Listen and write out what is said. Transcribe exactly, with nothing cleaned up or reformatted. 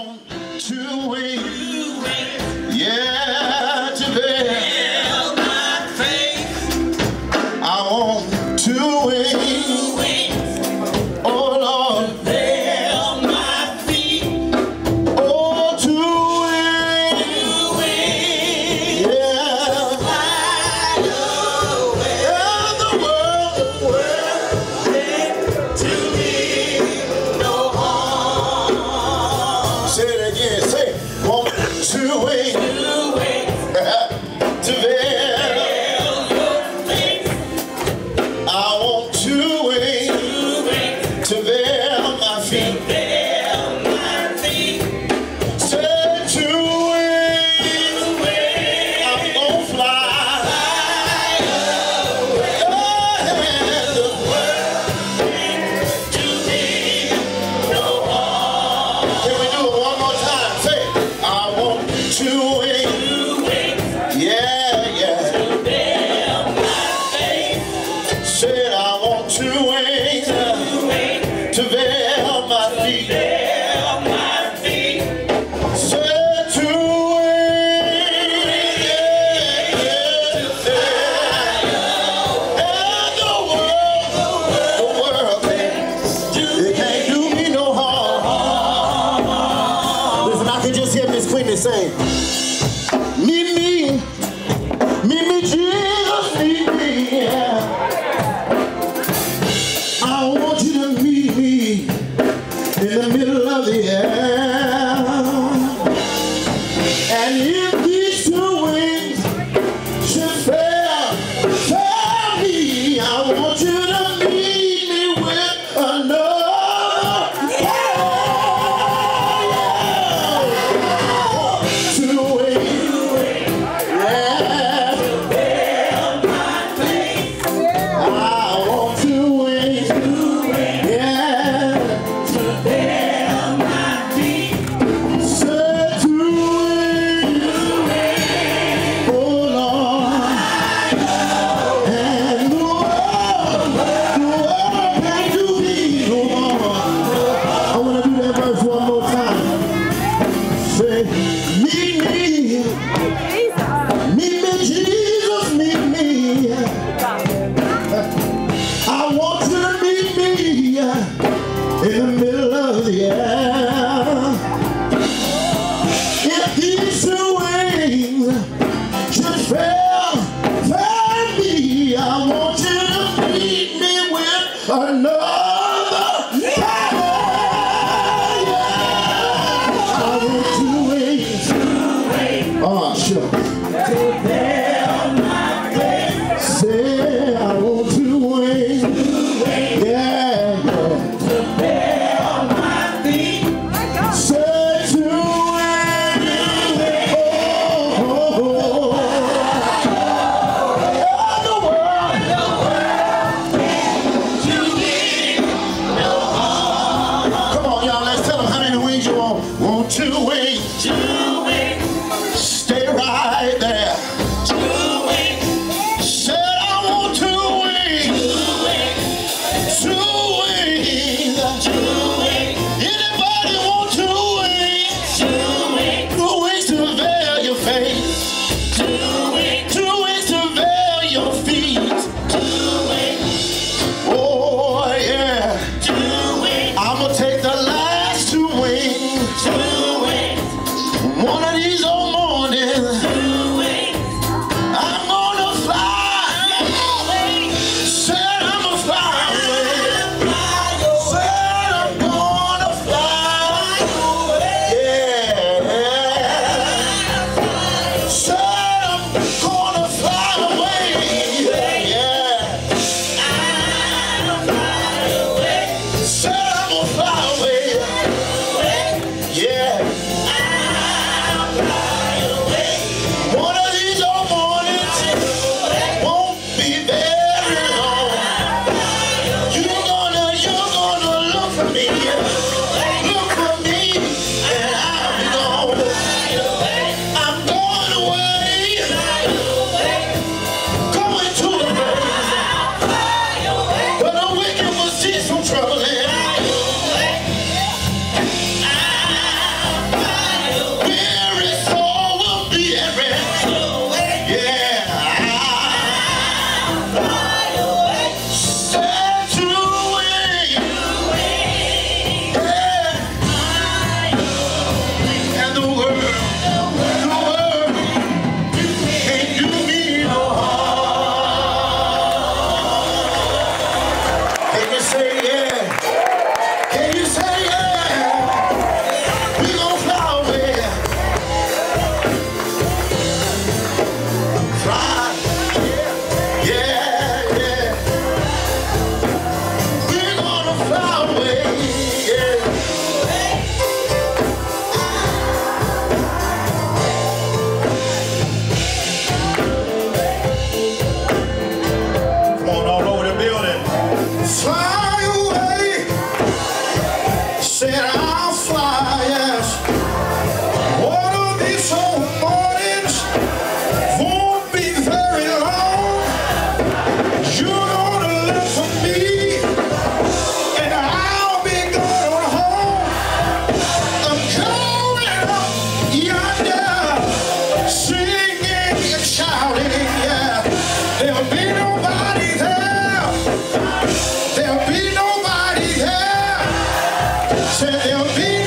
want two wings, yeah, to veil my face. I want two wings, oh Lord, to veil my feet. Oh, two wings, yeah, fly away. And the world, the world, to me no harm. Say it again, say, want two wings, two wings, to veil your face. I want two wings, two wings, to veil my feet, veil my feet. Say two wings, wings, I'm gonna fly, fly away. And the world to me no harm. Can we do it one more time? Say, I want two wings, two wings, yeah, yeah, to veil my face. Said I want two wings, two wings, to veil my feet, veil my feet. Said two wings, yeah, yeah, to fly away. And the world, the world, it can't do me no harm. Listen, I can just hear Miss Queen saying, meet me, meet me, Jesus, meet me, yeah. I want you to meet me in the middle of the air. And if these two wings should fail, fail me, I want you to meet me with another. Two wings, yeah, to veil my face. I want two wings, yeah, to veil my feet. Say two wings, oh Lord. And the world, the world can't do me no more. I want to do that verse one more time. Say, meet me, meet me, Jesus, meet me. I want you to meet me in the middle of the air. If these two wings should fail, fail me, I want you to meet me with another. Yeah, yeah. I want two wings. Oh, sure. To veil my face. Say, I want two wings. Yeah, yeah. To veil my feet. Say two wings. Oh, oh, oh. And the world, to me no harm. Come on, y'all, let's tell them how many wings you want. Want two wings. Two wings. Stay right there. Two wings. Said I want two wings. Two wings. Two wings. Two wings. Anybody want two wings? Two wings. Two wings to veil your face. Two wings. Two wings to veil your feet. Two wings. Oh yeah. Two wings. I'ma take the last two wings. Two wings. be